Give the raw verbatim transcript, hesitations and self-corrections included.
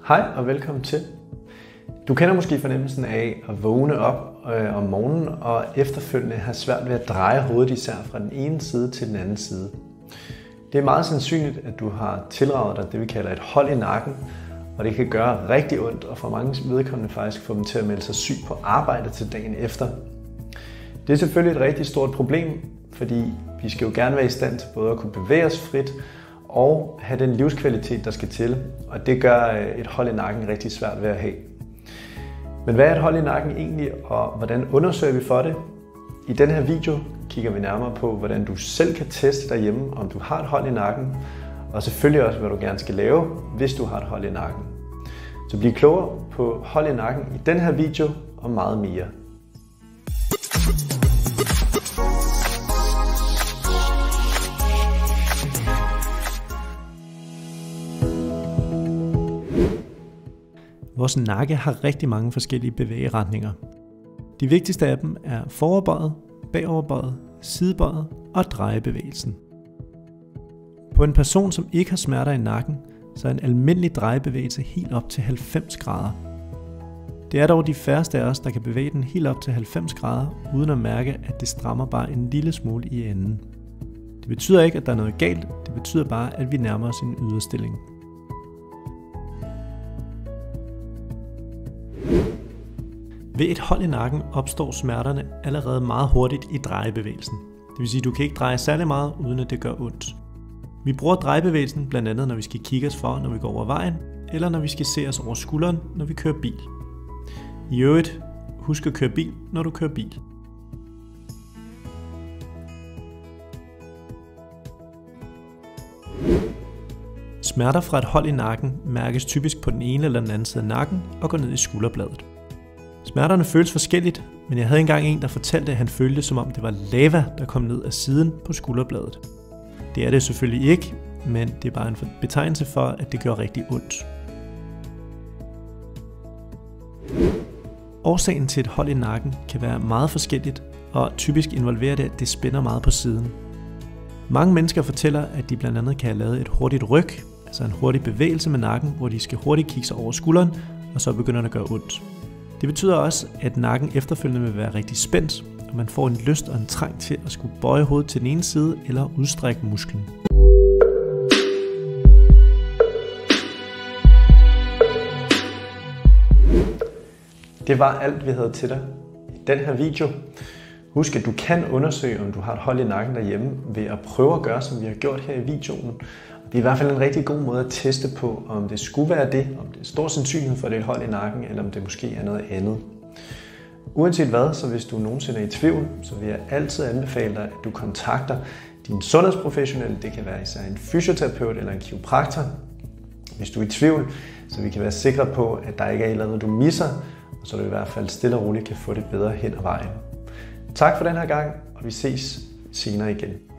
Hej og velkommen til. Du kender måske fornemmelsen af at vågne op øh, om morgenen og efterfølgende have svært ved at dreje hovedet især fra den ene side til den anden side. Det er meget sandsynligt, at du har tilraget dig det, vi kalder et hold i nakken, og det kan gøre rigtig ondt, og for mange vedkommende faktisk få dem til at melde sig syg på arbejde til dagen efter. Det er selvfølgelig et rigtig stort problem, fordi vi skal jo gerne være i stand til både at kunne bevæge os frit og have den livskvalitet, der skal til, og det gør et hold i nakken rigtig svært ved at have. Men hvad er et hold i nakken egentlig, og hvordan undersøger vi for det? I den her video kigger vi nærmere på, hvordan du selv kan teste derhjemme, om du har et hold i nakken, og selvfølgelig også, hvad du gerne skal lave, hvis du har et hold i nakken. Så bliv klogere på hold i nakken i den her video og meget mere. Vores nakke har rigtig mange forskellige bevægeretninger. De vigtigste af dem er foroverbøjet, bagoverbøjet, sidebøjet og drejebevægelsen. På en person, som ikke har smerter i nakken, så er en almindelig drejebevægelse helt op til halvfems grader. Det er dog de færreste af os, der kan bevæge den helt op til halvfems grader, uden at mærke, at det strammer bare en lille smule i enden. Det betyder ikke, at der er noget galt, det betyder bare, at vi nærmer os en yderstilling. Ved et hold i nakken opstår smerterne allerede meget hurtigt i drejebevægelsen. Det vil sige, at du kan ikke dreje særlig meget, uden at det gør ondt. Vi bruger drejebevægelsen blandt andet, når vi skal kigge os for, når vi går over vejen, eller når vi skal se os over skulderen, når vi kører bil. I øvrigt, husk at køre bil, når du kører bil. Smerter fra et hold i nakken mærkes typisk på den ene eller den anden side af nakken og går ned i skulderbladet. Smerterne føles forskelligt, men jeg havde engang en, der fortalte, at han følte, som om det var lava, der kom ned af siden på skulderbladet. Det er det selvfølgelig ikke, men det er bare en betegnelse for, at det gør rigtig ondt. Årsagen til et hold i nakken kan være meget forskelligt, og typisk involverer det, at det spænder meget på siden. Mange mennesker fortæller, at de blandt andet kan have lavet et hurtigt ryg, altså en hurtig bevægelse med nakken, hvor de skal hurtigt kigge sig over skulderen, og så begynder det at gøre ondt. Det betyder også, at nakken efterfølgende vil være rigtig spændt, og man får en lyst og en trang til at skulle bøje hovedet til den ene side eller udstrække musklen. Det var alt, vi havde til dig i den her video. Husk, at du kan undersøge, om du har et hold i nakken derhjemme, ved at prøve at gøre, som vi har gjort her i videoen. Det er i hvert fald en rigtig god måde at teste på, om det skulle være det, om det er stor sandsynlighed for, at det er et hold i nakken, eller om det måske er noget andet. Uanset hvad, så hvis du nogensinde er i tvivl, så vil jeg altid anbefale dig, at du kontakter din sundhedsprofessionelle. Det kan være især en fysioterapeut eller en kiropraktor, hvis du er i tvivl, så vi kan være sikre på, at der ikke er et eller andet, du misser, og så du i hvert fald stille og roligt kan få det bedre hen ad vejen. Tak for den her gang, og vi ses senere igen.